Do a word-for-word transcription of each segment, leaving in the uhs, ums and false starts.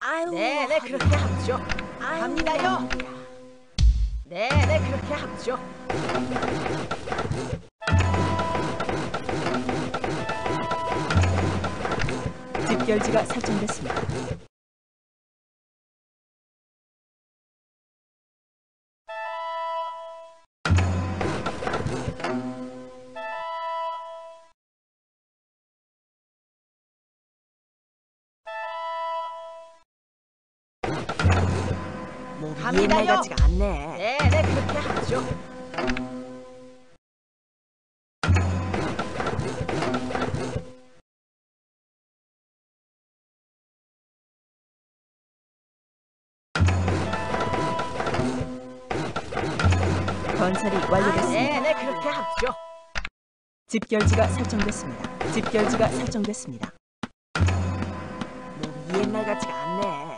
아유, 네네 그렇게 합죠. 아유, 갑니다요. 네네 그렇게 합죠. 집결지가 설정됐습니다. 몸이 갑니다요. 옛날 같지가 않네. 네네 그렇게 합죠. 건설이 완료됐습니다. 네네 그렇게 합죠. 집결지가 설정됐습니다. 집결지가 설정됐습니다. 몸이 옛날 같지가 않네.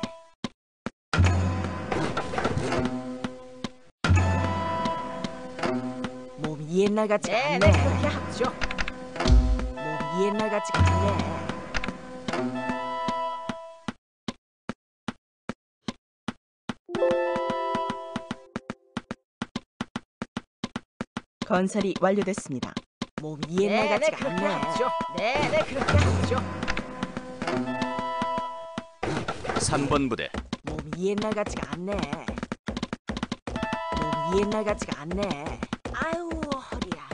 몸이 옛날 같지가 네네 않네. 그렇게 합죠. 몸이 옛날 같지가 않네. 건설이 완료됐습니다. 몸이 옛날 네네 같지가 그렇게 않네. 합죠. 네네 그렇게 합죠. 삼 번 부대 몸이 옛날 같지가 않네. 몸이 옛날 같지가 않네. 아유, 허리야.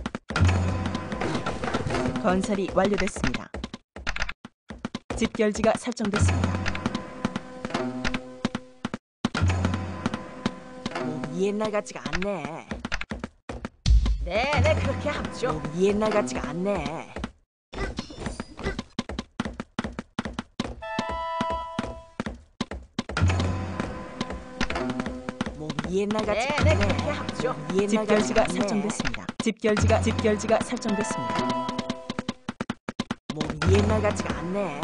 건설이 완료됐습니다. 집결지가 설정됐습니다. 몸이 옛날 같지가 않네. 네네 그렇게 합죠. 몸이 옛날 같지가 않네. 몸이 옛날 같지가 네네 않네. 그렇게 합죠. 몸이 옛날 집결지가 같지가 않네. 설정됐습니다. 집결지가 집결지가 설정됐습니다. 몸이 옛날 같지가 않네.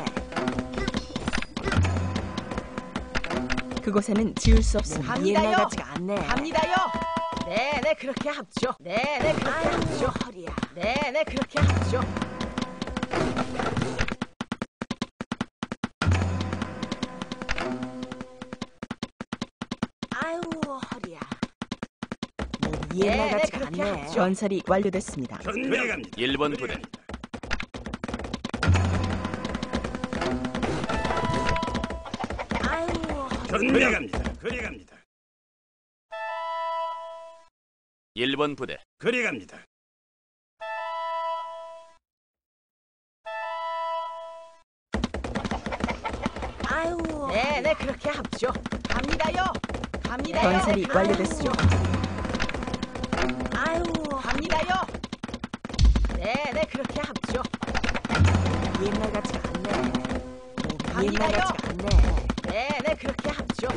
그곳에는 지을 수 없습니다. 몸이 옛날 갑니다요. 같지가 않네. 갑니다요. 네네 그렇게 합죠. 네네 그렇게 아유, 합죠. 허리야. 네네 그렇게 합죠. 아유, 허리야. 몸이 옛날 네네, 같지가 그렇게 않네. 합죠. 건설이 완료됐습니다. 전명합니다. 일 번 부대 아유, 허리야. 전명합니다. 그리갑니다. 일 번 부대 그리갑니다. 아유, 네네 그렇게 합죠. 갑니다요. 갑니다요. 건설이 그렇게 완료됐습니다. 합죠. 아유, 갑니다요. 네네 그렇게 합죠. 옛날 같지가 않네. 몸이 옛날 갑니다요. 같지가 않네. 네네 그렇게 합죠.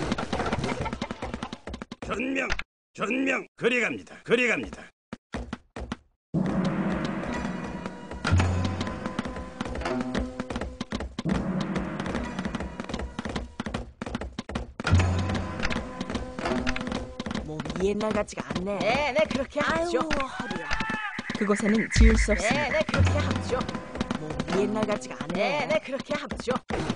전명, 전명, 그리갑니다. 그리갑니다. 몸이 옛날 같지가 않네. 네네 그렇게 아유, 합죠. 허리야. 그곳에는 지을 수 없습니다. 네네 그렇게 합죠. 몸이 옛날 같지가 않네. 네네 그렇게 합죠.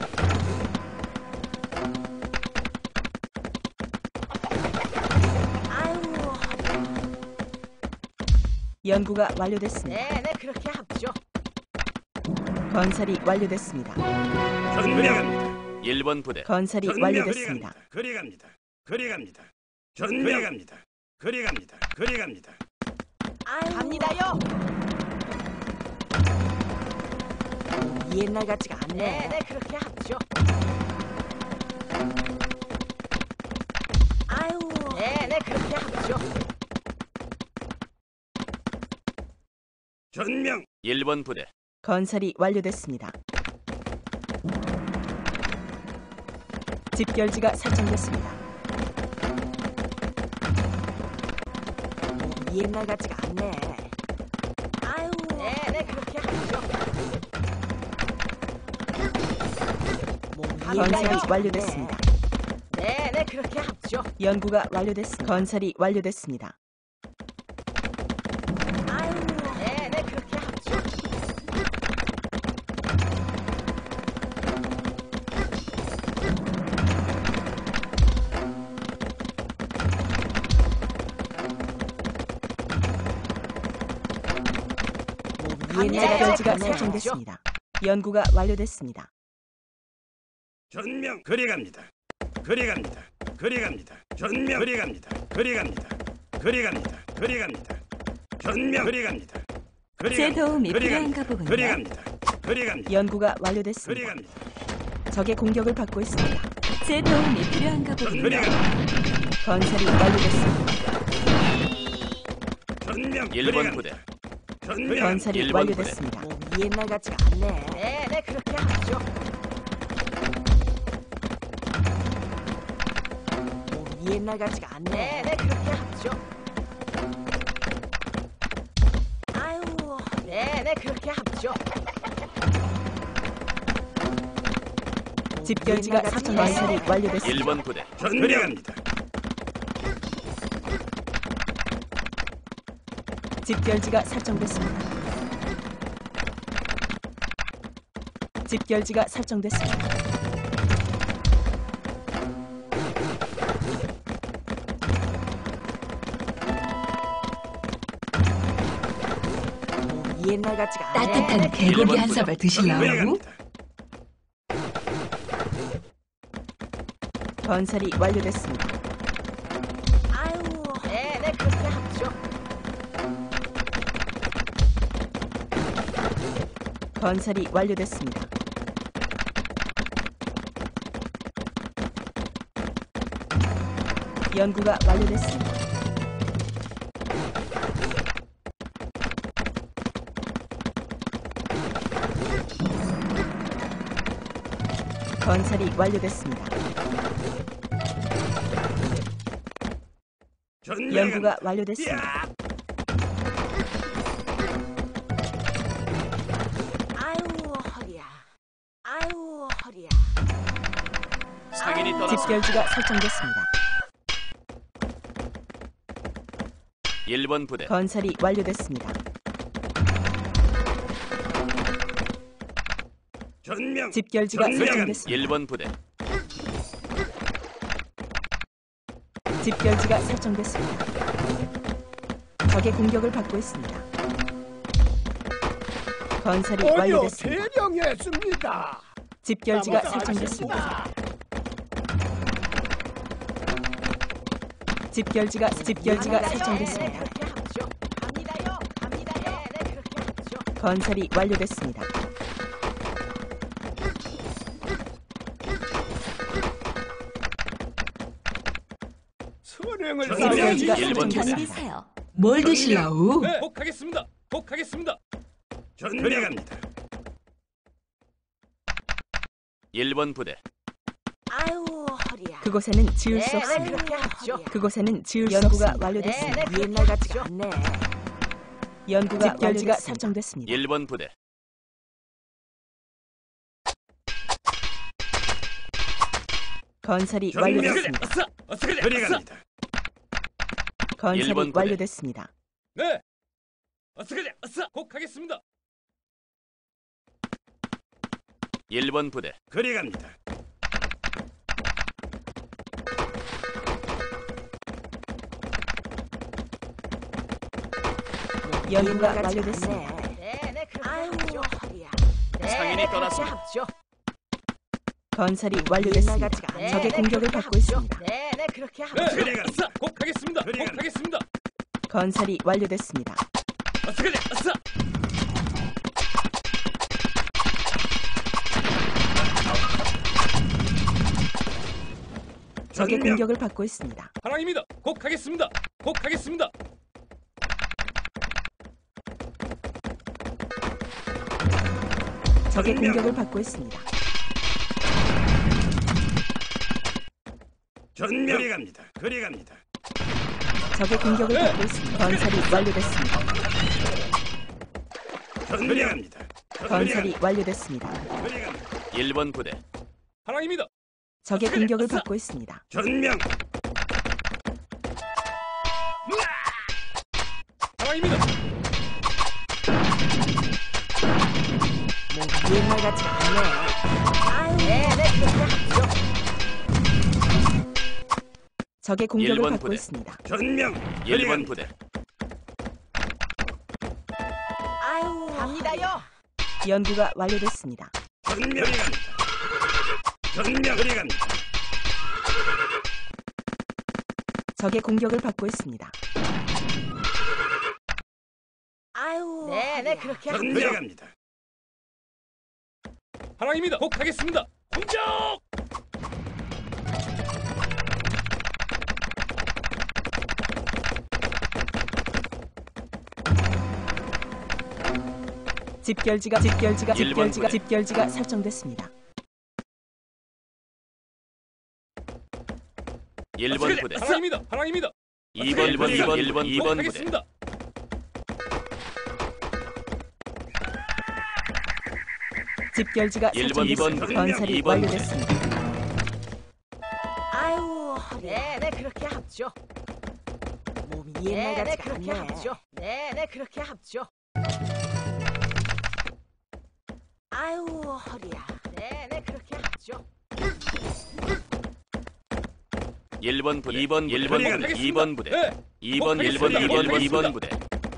아유, 허리야. 연구가 완료됐습니다. 네네 그렇게 합죠. 건설이 완료됐습니다. 전명합니다. 일 번 부대 건설이 전명, 완료됐습니다. 그리갑니다. 그리갑니다. 전명합니다. 그리갑니다. 그리갑니다. 아유, 갑니다요. 몸이 옛날 같지가 않네. 네네 그렇게 합죠. 아유, 네네 그렇게 합죠. 전명, 일 번 부대 건설이 완료됐습니다. 집결지가 설정됐습니다. 몸이 옛날 같지가 않네. 아유, 네네 그렇게 합죠. 몸이 갑니다요. 옛날 건설이 같지가 완료됐습니다. 네네 그렇게 합죠. 연구가 완료됐습니다. 건설이 완료됐습니다. 않네. 아유, 네네 그렇게 합죠. 집결지가 네, 설정됐습니다. 연구가 완료됐습니다. 전명 그리 갑니다. 그리 갑니다. 그리 갑니다. 전명 그리 갑니다. 그리 갑니다. 그리 갑니다. 그리 갑니다. 전명 그리 갑니다. 그리 제 갑니다. 도움이 그리 필요한가 갑니다. 보군요. 그리 갑니다. 그리 갑니다. 연구가 그리 완료됐습니다. 갑니다. 적의 공격을 받고 있습니다. 제 도움이 필요한가 그리 보군요. 갑니다. 건설이 완료됐습니다. 전명 일 번 그리 부대. 갑니다. 전명 건설이 일 번 완료됐습니다. 몸이 옛날 같지가 않네. 네, 네, 그렇게 하죠. 몸이 옛날 같지가 않네. 네, 네, 그렇게 하죠. 아유, 네, 네, 그렇게 하죠. 집결지가 설정 건설이 완료됐습니다. 일 번 부대. 전명 갑니다. 집결지가 설정됐습니다. 집결지가 설정됐습니다. 몸이 옛날 같지가 않네. 따뜻한 개고기 일본 한 사발 전명 드실라고? 갑니다. 건설이 완료됐습니다. 아유, 네, 네, 그렇게 하죠. 건설이 완료됐습니다. 연구가 완료됐습니다. 건설이 완료됐습니다. 전명 연구가 갑니다. 완료됐습니다. 야! 아유, 허리야. 아유, 허리야. 상인이 떠났습니다. 집결지가 설정됐습니다. 일 번 부대. 건설이 완료됐습니다. 전명 집결지가 전명 설정됐습니다. 일 번 부대. 집결지가 설정됐습니다. 적의 공격을 받고 있습니다. 건설이 완료됐습니다. 대령했습니다. 집결지가 설정됐습니다. 집결지가 집결지가 네, 네, 설정됐습니다. 그렇게 하죠. 갑니다요, 갑니다요. 네, 네, 그렇게 하죠. 건설이 완료됐습니다. 선행을 전명 집결지가 일 번 부대. 설정됐습니다. 견디세요. 뭘 드실라우? 네. 꼭 하겠습니다. 꼭 하겠습니다. 전명 갑니다. 일 번 부대. 아유, 허리야. 그곳에는 지을 수 네, 네, 없습니다. 그렇게 하죠. 그곳에는 지을 수 연구가 없습니다. 완료됐습니다. 네, 네. 옛날 같지가 않네. 연구가 집결지가 완료됐습니다. 설정됐습니다. 일 번 부대. 건설이 전명! 완료됐습니다. 아싸, 아싸, 그래, 그리 아싸. 갑니다. 건설이 일 번 부대. 완료됐습니다. 네, 아싸, 그래, 아싸, 꼭 하겠습니다. 일 번 부대. 그리 갑니다. 연구가 옛날 같지가 완료됐습니다. 않네. 네, 네, 그렇게 아유, 하죠. 허리야. 네, 상인이 네, 그렇게 떠났습니다. 하죠. 건설이 옛날 완료됐습니다. 같지가 않네. 적의 네, 공격을 그렇게 받고 하죠. 있습니다. 네, 네, 그렇게 하죠. 네, 그리 갑니다. 아싸, 꼭 하겠습니다. 그리 꼭 갑니다. 하겠습니다. 건설이 완료됐습니다. 아싸, 그래, 아싸. 적의 전명! 공격을 받고 있습니다. 사랑입니다. 꼭 하겠습니다. 꼭 하겠습니다. 적의 전명! 공격을 받고 있습니다. 전명 그리 갑니다. 그리 갑니다. 적의 공격을 받고 있습니다. 건설이 완료됐습니다. 전명 갑니다. 건설이 완료됐습니다. 그리 갑니다. 일 번 부대. 사랑입니다. 적의 공격을 받고 있습니다. 전명 사랑입니다. 몸이 옛날 같지가 않네. 아유, 네, 네, 그렇게 하죠. 적의 공격을 일 번 받고 부대. 전명 있습니다. 그리 일 번 갑니다. 부대. 아유, 갑니다요. 연구가 완료됐습니다. 전명 그리 갑니다. 전명 그리 갑니다. 적의 공격을 받고 있습니다. 아유. 네, 네 허리야. 그렇게 전명 합죠. 갑니다. 하랑입니다. 꼭 하겠습니다. 공격! 집결지가 집결지가 일 번 집결지가 부대. 집결지가 설정됐습니다. 일 번 부대, 하랑입니다. 하랑입니다. 이 번, 일 번, 이 번, 일 번, 이 번 부대, 하겠습니다. 집결지가 일 번, 이 번 설정됐습니다. 부대, 건설이 이 번 부대. 완료됐습니다. 아유 허리야. 네, 네 그렇게 합죠. 몸이 네, 옛날 네 같지가 그렇게 않네. 합죠. 네, 네 그렇게 합죠. 아유 허리야. 네, 네 그렇게 합죠. 일 번 부대, 이 번, 일 번 그리 부대, 가겠습니다. 이 번 부대, 네. 이 번, 일 번, 이 번, 이 번 부대,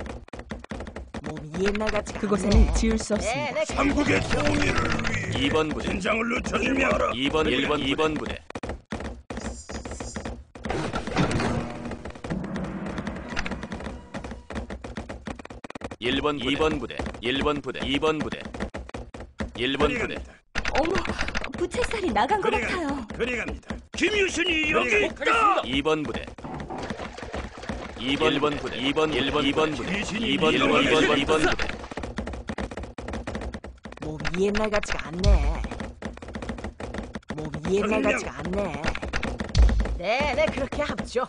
몸이 옛날 같지가 그곳에는 않네. 지을 수 네, 없습니다. 네 삼국의 통일을 위해 이 번 부대, 긴장을 늦춰주며 이 번, 일 번, 이 번 부대, 일 번, 이 번 부대, 일 번 부대, 이 번 부대, 일 번 그리 부대, 갑니다. 어머, 부채살이 나간 것 그리 같아요. 갑니다. 그리 갑니다. 김유신이 여기 꼭 하겠습니다. 이 번 부대, 이 번, 일 번 부대, 이 번, 일 번, 이 번 부대, 귀신이 이 번, 일 번, 이 번, 이 번 부대, 몸이 옛날 같지가 않네. 몸이 옛날 전명. 같지가 않네. 네, 네 그렇게 합죠.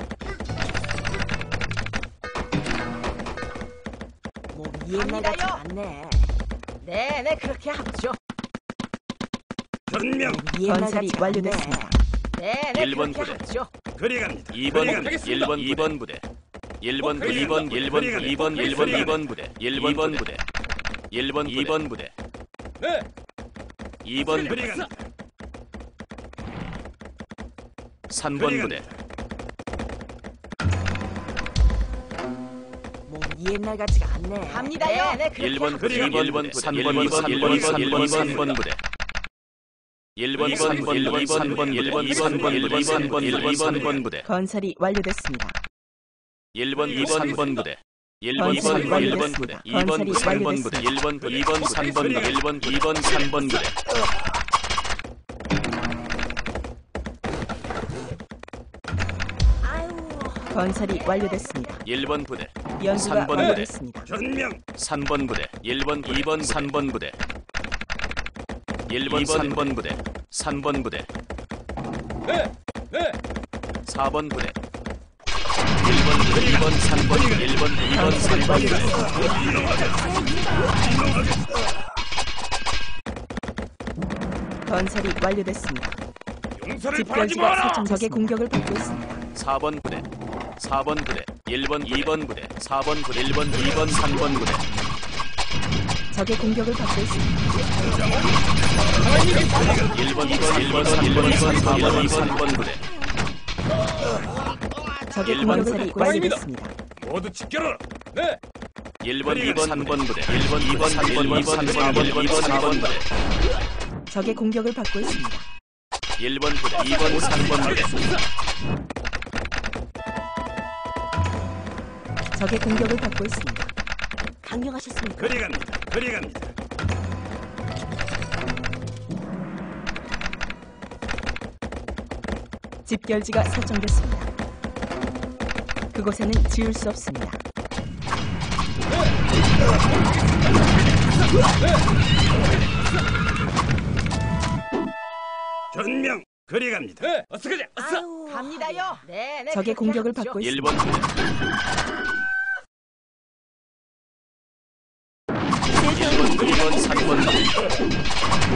몸이 옛날 갑니다요. 같지가 않네. 네, 네 그렇게 합죠. 전명 몸이 옛날 건설이 같지가 않네. 완료됐습니다. 네, 네 일 번 그렇게 부대. 합죠. 그리 갑니다. 이 번 그리 부대, 갑니다. 일 번, 이 번 부대, 일 번, 부- 이 번, 일 번, 부- 이 번, 일 번, 이 번 부대, 일 번, 이 번 부대, 일 번, 이 번 부대, 네. 이 번 부대, 그리 갑니다. 삼 번 그리 부대, 갑니다. 몸이 옛날 같지가 않네. 갑니다요. 네, 네 그렇게 일 번 합죠. 부대, 이 번 부대, 삼 번, 이 번, 일 번, 일 번, 일 번, 삼 번 부대, 일 번, 삼 번, 일 번, 삼 번, 일 번, 삼 번, 일 번, 삼 번, 일 번, 삼 번 부대, 건설이 완료됐습니다. 일 번, 이 번, 삼 번 부대, 일 번, 이 번, 건설이 일 번 부대, 완료됐습니다. 이 번, 건설이 삼 번 부대, 일 번, 이 번, 삼 번 부대, 일 번, 이 번, 삼 번 부대, 아유 허리야. 건설이 완료됐습니다. 일 번 부대, 연구가 삼 번 부대. 완료됐습니다. 전명 삼 번 부대, 일 번, 이 번, 삼 번 부대, 일 번, 삼 번 부대, 삼 번 부대, 네. 네. 사 번 부대, 일 번, 이 번, 삼 번, 일 번, 이 번, 삼 번 부대, 건설이 완료됐습니다. 용서를 바라지 집결지가 마라. 설정 적의 공격을 받고 있습니다. 사 번 부대, 사 번 부대, 일 번, 이 번 부대, 사 번 부대, 일 번, 이 번, 삼 번 부대, 적의 공격을 받고 있습니다. 일 번, 이 번, 일 번, 삼 번, 이 번, 사 번, 이 번, 삼 번 부대, 적의 일 번 공격을 받고 완료됐습니다. 모두 지켜라. 네. 일 번, 이 번, 삼 번 부대, 일 번, 이 번, 삼 번, 이 번, 사 번, 이 번, 사 번 부대, 적의 공격을 받고 있습니다. 일 번 부대, 이 번, 삼 번 부대, 적의 공격을 받고 있습니다. 강령하셨습니까? 그리 갑니다. 그리 갑니다. 집결지가 설정됐습니다. 그곳에는 지을 수 없습니다. 전명 그리 갑니다. 네. 어서 가자. 어서. 아유 갑니다요. 네, 네 적의 그렇게 공격을 합죠. 받고 일 있습니다. 번 부대, 일 번, 이 번, 삼 번 부대,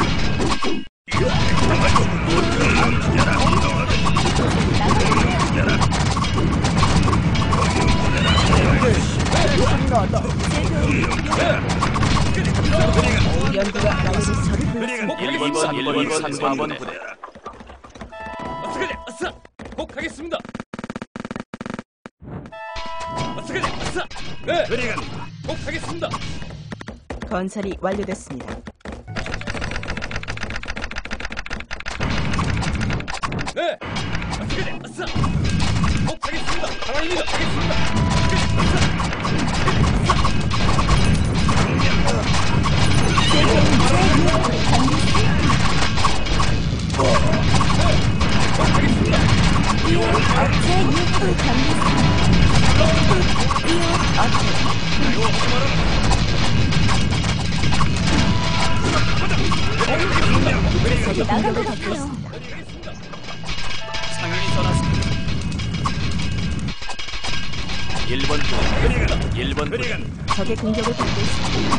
연구가 완료됐습니다. 그리 갑니다. 일 번, 삼 번, 이 번, 사 번 부대, 어서 가자. 어서. 꼭 하겠습니다. 어서 가자. 어서. 네. 그리 갑니다. 꼭 하겠습니다. 건설이 완료됐습니다. 네. 어떻게 아싸. 꼭 가겠습니다. 가만입니다. 가겠습니다. 나간 것 같아요. 상인이 떠났습니다. 일 번 부대 일 번 부대 적의 공격을 받고 있습니다.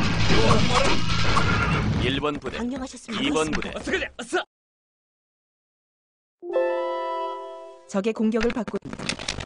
일 번 부대 강령하셨습니다. 이 번 부대 어서 가자. 아싸. 적의 공격을 받고 있습니다.